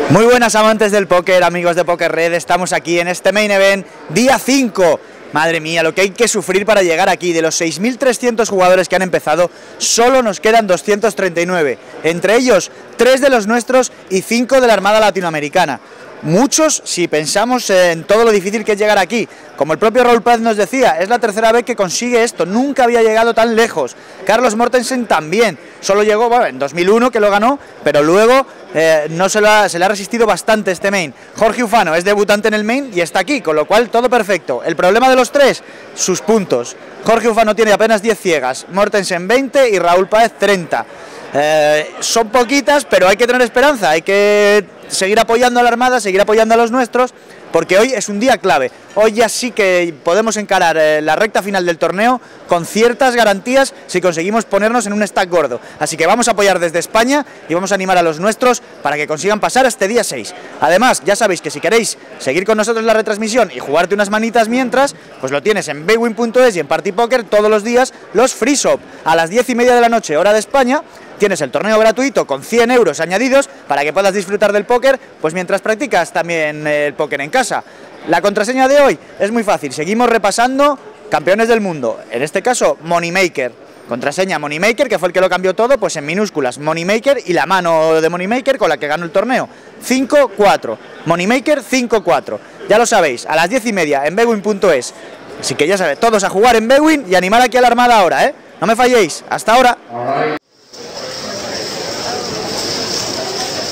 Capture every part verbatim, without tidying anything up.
Muy buenas amantes del póker, amigos de Poker Red, estamos aquí en este Main Event, día cinco. Madre mía, lo que hay que sufrir para llegar aquí. De los seis mil trescientos jugadores que han empezado, solo nos quedan doscientos treinta y nueve. Entre ellos, tres de los nuestros y cinco de la Armada Latinoamericana. Muchos, si pensamos en todo lo difícil que es llegar aquí. Como el propio Raúl Páez nos decía, es la tercera vez que consigue esto, nunca había llegado tan lejos. Carlos Mortensen también, solo llegó bueno, en dos mil uno que lo ganó, pero luego eh, no se, lo ha, se le ha resistido bastante este main. Jorge Ufano es debutante en el main y está aquí, con lo cual todo perfecto. El problema de los tres, sus puntos. Jorge Ufano tiene apenas diez ciegas, Mortensen veinte y Raúl Páez treinta. Eh, son poquitas, pero hay que tener esperanza, hay que seguir apoyando a la Armada, seguir apoyando a los nuestros, porque hoy es un día clave. Hoy ya sí que podemos encarar eh, la recta final del torneo con ciertas garantías si conseguimos ponernos en un stack gordo. Así que vamos a apoyar desde España y vamos a animar a los nuestros para que consigan pasar este día seis. Además, ya sabéis que si queréis seguir con nosotros la retransmisión y jugarte unas manitas mientras, pues lo tienes en bwin punto es y en Party Poker todos los días, los free shop a las diez y media de la noche, hora de España. Tienes el torneo gratuito con cien euros añadidos para que puedas disfrutar del póker, pues mientras practicas también el póker en casa. La contraseña de hoy es muy fácil, seguimos repasando campeones del mundo, en este caso Moneymaker. Contraseña Moneymaker, que fue el que lo cambió todo, pues en minúsculas, Moneymaker y la mano de Moneymaker con la que ganó el torneo. cinco cuatro, Moneymaker cinco cuatro. Ya lo sabéis, a las diez y media en bwin punto es. Así que ya sabéis, todos a jugar en Bwin y animar aquí a la Armada ahora, ¿eh? No me falléis, hasta ahora.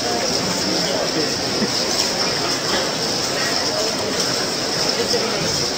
It's